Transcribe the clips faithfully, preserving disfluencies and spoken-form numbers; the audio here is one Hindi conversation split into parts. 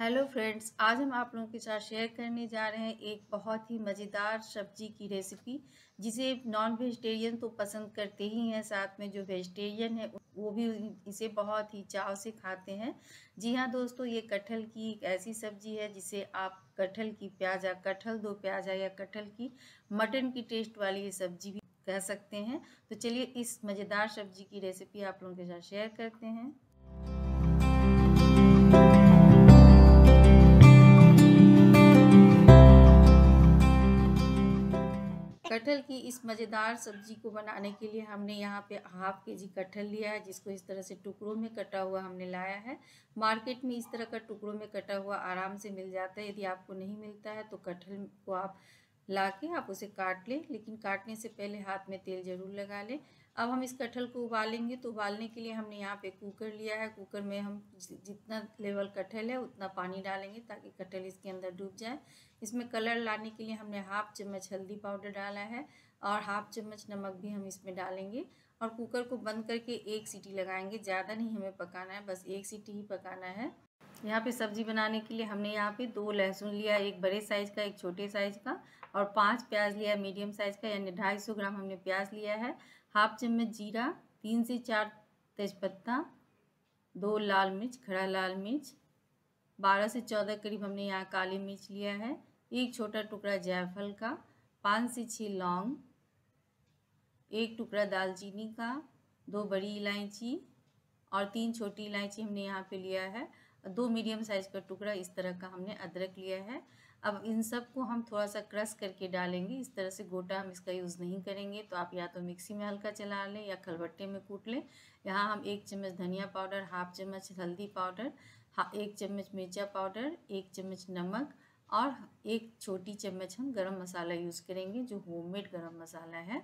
हेलो फ्रेंड्स, आज हम आप लोगों के साथ शेयर करने जा रहे हैं एक बहुत ही मज़ेदार सब्जी की रेसिपी, जिसे नॉन वेजिटेरियन तो पसंद करते ही हैं, साथ में जो वेजिटेरियन है वो भी इसे बहुत ही चाव से खाते हैं। जी हाँ दोस्तों, ये कटहल की एक ऐसी सब्जी है जिसे आप कटहल की प्याज़ा, कटहल दो प्याज़ा या कटहल की मटन की टेस्ट वाली ये सब्जी भी कह सकते हैं। तो चलिए इस मज़ेदार सब्जी की रेसिपी आप लोगों के साथ शेयर करते हैं। कटहल की इस मज़ेदार सब्जी को बनाने के लिए हमने यहाँ पे हाफ के जी कटहल लिया है, जिसको इस तरह से टुकड़ों में कटा हुआ हमने लाया है। मार्केट में इस तरह का टुकड़ों में कटा हुआ आराम से मिल जाता है। यदि आपको नहीं मिलता है तो कटहल को आप ला के आप उसे काट लें, लेकिन काटने से पहले हाथ में तेल ज़रूर लगा लें। अब हम इस कटहल को उबालेंगे, तो उबालने के लिए हमने यहाँ पे कुकर लिया है। कुकर में हम जितना लेवल कटहल है उतना पानी डालेंगे ताकि कटहल इसके अंदर डूब जाए। इसमें कलर लाने के लिए हमने हाफ चम्मच हल्दी पाउडर डाला है और हाफ चम्मच नमक भी हम इसमें डालेंगे और कुकर को बंद करके एक सीटी लगाएंगे। ज़्यादा नहीं हमें पकाना है, बस एक सीटी ही पकाना है। यहाँ पे सब्जी बनाने के लिए हमने यहाँ पे दो लहसुन लिया, एक बड़े साइज़ का एक छोटे साइज़ का, और पांच प्याज लिया मीडियम साइज़ का, यानी ढाई सौ ग्राम हमने प्याज लिया है। हाफ चम्मच जीरा, तीन से चार तेज़पत्ता, दो लाल मिर्च, खड़ा लाल मिर्च, बारह से चौदह करीब हमने यहाँ काली मिर्च लिया है, एक छोटा टुकड़ा जायफल का, पाँच से छः लौंग, एक टुकड़ा दालचीनी का, दो बड़ी इलायची और तीन छोटी इलायची हमने यहाँ पे लिया है। दो मीडियम साइज़ का टुकड़ा इस तरह का हमने अदरक लिया है। अब इन सब को हम थोड़ा सा क्रश करके डालेंगे। इस तरह से गोटा हम इसका यूज़ नहीं करेंगे, तो आप या तो मिक्सी में हल्का चला लें या खलबट्टे में कूट लें। यहाँ हम एक चम्मच धनिया पाउडर, हाफ चम्मच हल्दी पाउडर, एक चम्मच मिर्चा पाउडर, एक चम्मच नमक और एक छोटी चम्मच हम गरम मसाला यूज़ करेंगे, जो होममेड गरम मसाला है।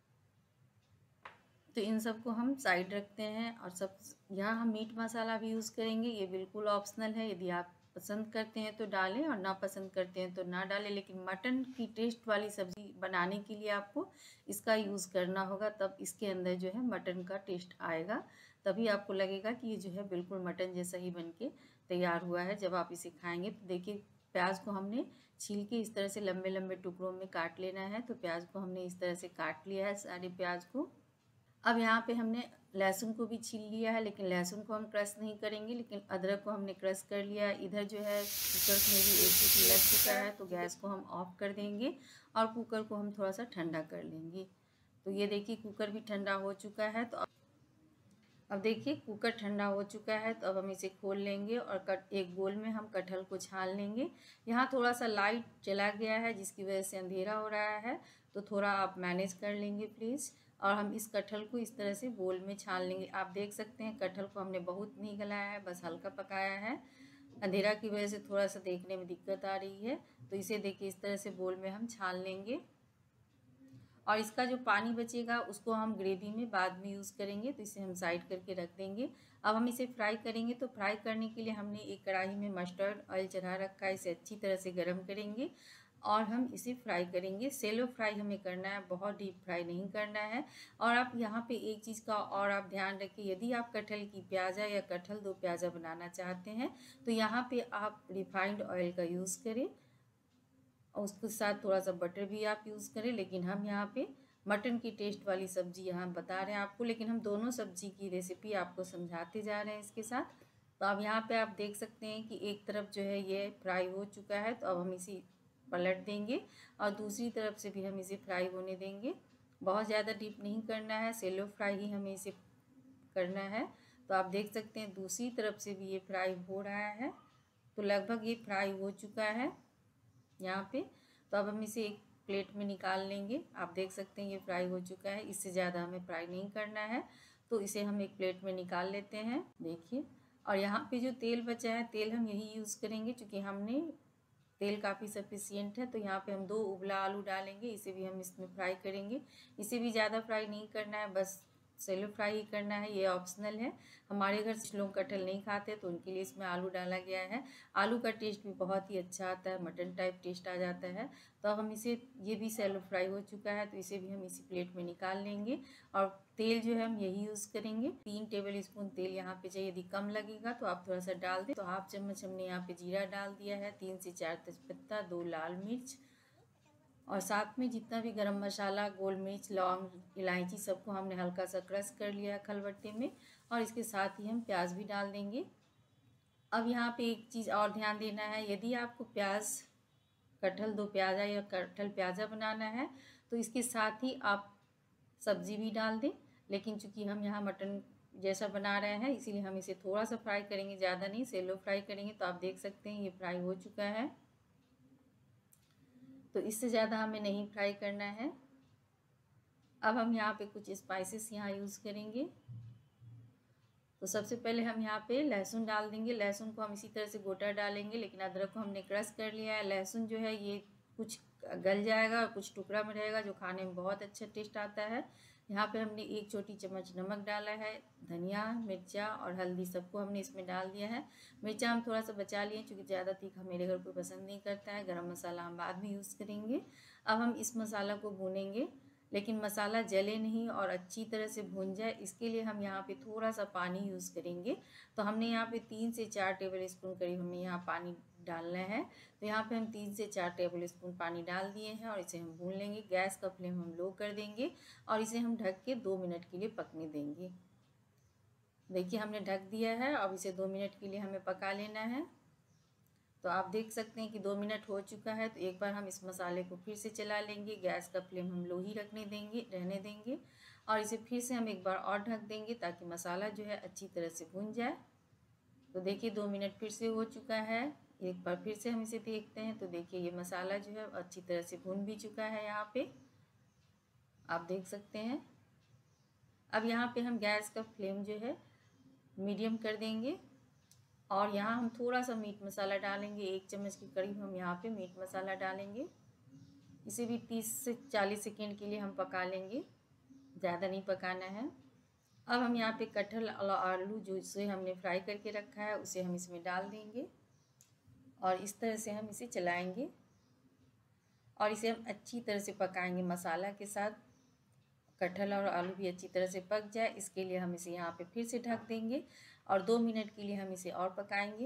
तो इन सब को हम साइड रखते हैं और सब यहाँ हम मीट मसाला भी यूज़ करेंगे। ये बिल्कुल ऑप्शनल है, यदि आप पसंद करते हैं तो डालें और ना पसंद करते हैं तो ना डालें, लेकिन मटन की टेस्ट वाली सब्ज़ी बनाने के लिए आपको इसका यूज़ करना होगा, तब इसके अंदर जो है मटन का टेस्ट आएगा। तभी आपको लगेगा कि ये जो है बिल्कुल मटन जैसा ही बन के तैयार हुआ है जब आप इसे खाएँगे। तो देखिए, प्याज को हमने छील के इस तरह से लंबे लंबे टुकड़ों में काट लेना है। तो प्याज को हमने इस तरह से काट लिया है, सारे प्याज को। अब यहाँ पे हमने लहसुन को भी छील लिया है, लेकिन लहसुन को हम क्रश नहीं करेंगे, लेकिन अदरक को हमने क्रश कर लिया है। इधर जो है कुकर में भी एक सीटी लग चुका है, तो गैस को हम ऑफ कर देंगे और कुकर को हम थोड़ा सा ठंडा कर लेंगे। तो ये देखिए, कुकर भी ठंडा हो चुका है। तो अब देखिए कुकर ठंडा हो चुका है, तो अब हम इसे खोल लेंगे और कट एक बोल में हम कटहल को छान लेंगे। यहाँ थोड़ा सा लाइट चला गया है, जिसकी वजह से अंधेरा हो रहा है, तो थोड़ा आप मैनेज कर लेंगे प्लीज़। और हम इस कटहल को इस तरह से बोल में छान लेंगे। आप देख सकते हैं कटहल को हमने बहुत नहीं गलाया है, बस हल्का पकाया है। अंधेरा की वजह से थोड़ा सा देखने में दिक्कत आ रही है, तो इसे देखिए इस तरह से बोल में हम छान लेंगे और इसका जो पानी बचेगा उसको हम ग्रेवी में बाद में यूज़ करेंगे, तो इसे हम साइड करके रख देंगे। अब हम इसे फ्राई करेंगे, तो फ्राई करने के लिए हमने एक कढ़ाई में मस्टर्ड ऑयल चढ़ा रखा है। इसे अच्छी तरह से गर्म करेंगे और हम इसे फ्राई करेंगे। सेलो फ्राई हमें करना है, बहुत डीप फ्राई नहीं करना है। और आप यहाँ पे एक चीज़ का और आप ध्यान रखिए, यदि आप कटहल की प्याज़ा या कटहल दो प्याज़ा बनाना चाहते हैं तो यहाँ पे आप रिफाइंड ऑयल का यूज़ करें और उसके साथ थोड़ा सा बटर भी आप यूज़ करें। लेकिन हम यहाँ पे मटन की टेस्ट वाली सब्ज़ी यहाँ बता रहे हैं आपको, लेकिन हम दोनों सब्ज़ी की रेसिपी आपको समझाते जा रहे हैं इसके साथ। तो अब यहाँ पे आप देख सकते हैं कि एक तरफ जो है ये फ्राई हो चुका है, तो अब हम इसी पलट देंगे और दूसरी तरफ से भी हम इसे फ्राई होने देंगे। बहुत ज़्यादा डीप नहीं करना है, सेलो फ्राई ही हमें इसे करना है। तो आप देख सकते हैं दूसरी तरफ से भी ये फ्राई हो रहा है, तो लगभग ये फ्राई हो चुका है यहाँ पे। तो अब हम इसे एक प्लेट में निकाल लेंगे। आप देख सकते हैं ये फ्राई हो चुका है, इससे ज़्यादा हमें फ्राई नहीं करना है, तो इसे हम एक प्लेट में निकाल लेते हैं। देखिए, और यहाँ पे जो तेल बचा है, तेल हम यही यूज़ करेंगे क्योंकि हमने तेल काफ़ी सफिशियंट है। तो यहाँ पे हम दो उबला आलू डालेंगे, इसे भी हम इसमें फ्राई करेंगे। इसे भी ज़्यादा फ्राई नहीं करना है, बस सेलो फ्राई ही करना है, ये ऑप्शनल है। हमारे घर कुछ लोग कटहल नहीं खाते तो उनके लिए इसमें आलू डाला गया है। आलू का टेस्ट भी बहुत ही अच्छा आता है, मटन टाइप टेस्ट आ जाता है। तो अब हम इसे, ये भी सेलो फ्राई हो चुका है तो इसे भी हम इसी प्लेट में निकाल लेंगे। और तेल जो है हम यही यूज़ करेंगे, तीन टेबल स्पून तेल यहाँ पे चाहिए। यदि कम लगेगा तो आप थोड़ा सा डाल दें। तो हाफ चम्मच हमने यहाँ पे जीरा डाल दिया है, तीन से चार तेजपत्ता, दो लाल मिर्च और साथ में जितना भी गरम मसाला, गोल मिर्च, लौंग, इलायची सबको हमने हल्का सा क्रश कर लिया है खलबट्टे में। और इसके साथ ही हम प्याज भी डाल देंगे। अब यहाँ पे एक चीज़ और ध्यान देना है, यदि आपको प्याज, कटहल दो प्याजा या कटहल प्याजा बनाना है तो इसके साथ ही आप सब्जी भी डाल दें। लेकिन चूंकि हम यहाँ मटन जैसा बना रहे हैं इसीलिए हम इसे थोड़ा सा फ्राई करेंगे, ज़्यादा नहीं, सेलो फ्राई करेंगे। तो आप देख सकते हैं ये फ्राई हो चुका है, तो इससे ज़्यादा हमें नहीं फ्राई करना है। अब हम यहाँ पे कुछ स्पाइसेस यहाँ यूज़ करेंगे। तो सबसे पहले हम यहाँ पे लहसुन डाल देंगे। लहसुन को हम इसी तरह से गोटा डालेंगे, लेकिन अदरक को हमने क्रश कर लिया है। लहसुन जो है ये कुछ गल जाएगा और कुछ टुकड़ा में रहेगा, जो खाने में बहुत अच्छा टेस्ट आता है। यहाँ पे हमने एक छोटी चम्मच नमक डाला है। धनिया, मिर्चा और हल्दी सबको हमने इसमें डाल दिया है। मिर्चा हम थोड़ा सा बचा लिए क्योंकि ज़्यादा तीखा मेरे घर कोई पसंद नहीं करता है। गरम मसाला हम बाद में यूज़ करेंगे। अब हम इस मसाला को भूनेंगे, लेकिन मसाला जले नहीं और अच्छी तरह से भून जाए, इसके लिए हम यहाँ पे थोड़ा सा पानी यूज़ करेंगे। तो हमने यहाँ पे तीन से चार टेबल स्पून करीब हमें यहाँ पानी डालना है। तो यहाँ पे हम तीन से चार टेबल स्पून पानी डाल दिए हैं और इसे हम भून लेंगे। गैस का फ्लेम हम लो कर देंगे और इसे हम ढक के दो मिनट के लिए पकने देंगे। देखिए हमने ढक दिया है, अब इसे दो मिनट के लिए हमें पका लेना है। तो आप देख सकते हैं कि दो मिनट हो चुका है। तो एक बार हम इस मसाले को फिर से चला लेंगे। गैस का फ्लेम हम लो ही रखने देंगे, रहने देंगे और इसे फिर से हम एक बार और ढक देंगे ताकि मसाला जो है अच्छी तरह से भुन जाए। तो देखिए दो मिनट फिर से हो चुका है। एक बार फिर से हम इसे देखते हैं तो देखिए ये मसाला जो है अच्छी तरह से भुन भी चुका है, यहाँ पे आप देख सकते हैं। अब यहाँ पे हम गैस का फ्लेम जो है मीडियम कर देंगे और यहाँ हम थोड़ा सा मीट मसाला डालेंगे। एक चम्मच के करीब हम यहाँ पे मीट मसाला डालेंगे। इसे भी तीस से चालीस सेकेंड के लिए हम पका लेंगे, ज़्यादा नहीं पकाना है। अब हम यहाँ पे कटहल और आलू जो इसे हमने फ्राई करके रखा है उसे हम इसमें डाल देंगे और इस तरह से हम इसे चलाएंगे और इसे हम अच्छी तरह से पकाएंगे मसाला के साथ। कटहल और आलू भी अच्छी तरह से पक जाए इसके लिए हम इसे यहाँ पे फिर से ढक देंगे और दो मिनट के लिए हम इसे और पकाएंगे।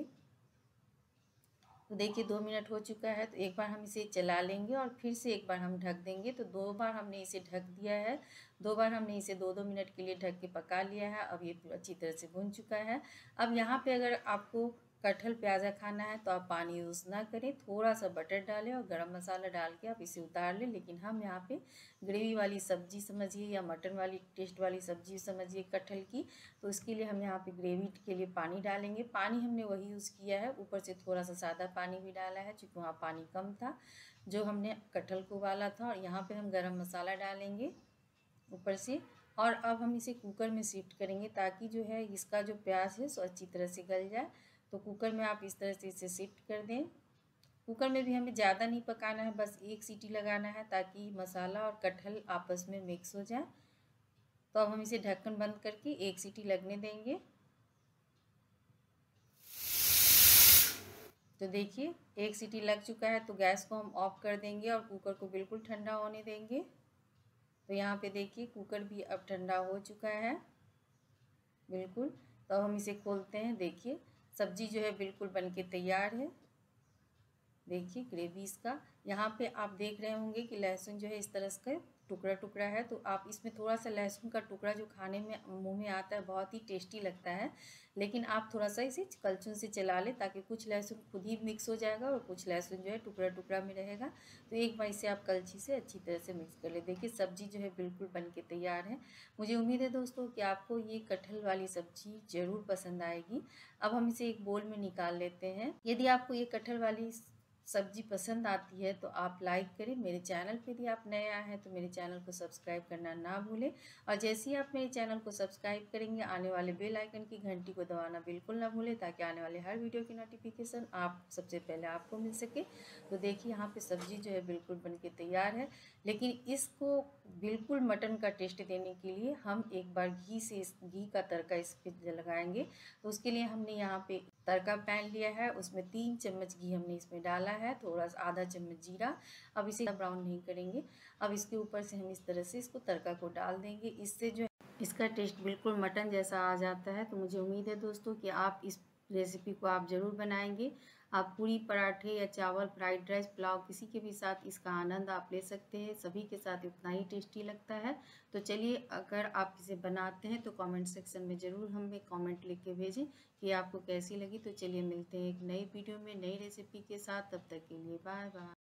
तो देखिए दो मिनट हो चुका है, तो एक बार हम इसे चला लेंगे और फिर से एक बार हम ढक देंगे। तो दो बार हमने इसे ढक दिया है, दो बार हमने इसे दो दो मिनट के लिए ढक के पका लिया है। अब ये अच्छी तरह से भुन चुका है। अब यहाँ पे अगर आपको कटहल प्याज़ा खाना है तो आप पानी यूज़ ना करें, थोड़ा सा बटर डालें और गरम मसाला डाल के आप इसे उतार लें। लेकिन हम यहाँ पे ग्रेवी वाली सब्ज़ी समझिए या मटन वाली टेस्ट वाली सब्ज़ी समझिए कटहल की, तो इसके लिए हम यहाँ पे ग्रेवी के लिए पानी डालेंगे। पानी हमने वही यूज़ किया है, ऊपर से थोड़ा सा सादा पानी भी डाला है क्योंकि वहाँ पानी कम था जो हमने कटहल को उबाला था। और यहाँ पर हम गरम मसाला डालेंगे ऊपर से और अब हम इसे कुकर में शिफ्ट करेंगे ताकि जो है इसका जो प्याज है सो अच्छी तरह से गल जाए। तो कुकर में आप इस तरह से इसे शिफ्ट कर दें। कुकर में भी हमें ज़्यादा नहीं पकाना है, बस एक सीटी लगाना है ताकि मसाला और कटहल आपस में मिक्स हो जाए। तो अब हम इसे ढक्कन बंद करके एक सीटी लगने देंगे। तो देखिए एक सीटी लग चुका है, तो गैस को हम ऑफ कर देंगे और कुकर को बिल्कुल ठंडा होने देंगे। तो यहाँ पे देखिए कुकर भी अब ठंडा हो चुका है बिल्कुल। तो हम इसे खोलते हैं। देखिए सब्जी जो है बिल्कुल बनके तैयार है। देखिए ग्रेवी इसका, यहाँ पे आप देख रहे होंगे कि लहसुन जो है इस तरह से टुकड़ा टुकड़ा है। तो आप इसमें थोड़ा सा लहसुन का टुकड़ा जो खाने में मुंह में आता है बहुत ही टेस्टी लगता है, लेकिन आप थोड़ा सा इसे कलछुल से चला लें ताकि कुछ लहसुन खुद ही मिक्स हो जाएगा और कुछ लहसुन जो है टुकड़ा टुकड़ा में रहेगा। तो एक बार इसे आप कलछी से अच्छी तरह से मिक्स कर ले। देखिए सब्जी जो है बिल्कुल बन के तैयार है। मुझे उम्मीद है दोस्तों कि आपको ये कटहल वाली सब्जी ज़रूर पसंद आएगी। अब हम इसे एक बोल में निकाल लेते हैं। यदि आपको ये कटहल वाली सब्जी पसंद आती है तो आप लाइक करें। मेरे चैनल पे यदि आप नए आए हैं तो मेरे चैनल को सब्सक्राइब करना ना भूलें, और जैसे ही आप मेरे चैनल को सब्सक्राइब करेंगे आने वाले बेल आइकन की घंटी को दबाना बिल्कुल ना भूलें, ताकि आने वाले हर वीडियो की नोटिफिकेशन आप सबसे पहले आपको मिल सके। तो देखिए यहाँ पे सब्जी जो है बिल्कुल बन के तैयार है, लेकिन इसको बिल्कुल मटन का टेस्ट देने के लिए हम एक बार घी से इस घी का तड़का इस पर लगाएंगे। तो उसके लिए हमने यहाँ पे तड़का पैन लिया है, उसमें तीन चम्मच घी हमने इसमें डाला है, थोड़ा सा आधा चम्मच जीरा। अब इसे ब्राउन नहीं करेंगे। अब इसके ऊपर से हम इस तरह से इसको तड़का को डाल देंगे। इससे जो इसका टेस्ट बिल्कुल मटन जैसा आ जाता है। तो मुझे उम्मीद है दोस्तों कि आप इस रेसिपी को आप ज़रूर बनाएंगे। आप पूरी, पराठे या चावल, फ्राइड राइस, पुलाव किसी के भी साथ इसका आनंद आप ले सकते हैं। सभी के साथ उतना ही टेस्टी लगता है। तो चलिए, अगर आप इसे बनाते हैं तो कमेंट सेक्शन में ज़रूर हमें कमेंट लिख के भेजें कि आपको कैसी लगी। तो चलिए मिलते हैं एक नई वीडियो में नई रेसिपी के साथ। तब तक के लिए बाय बाय।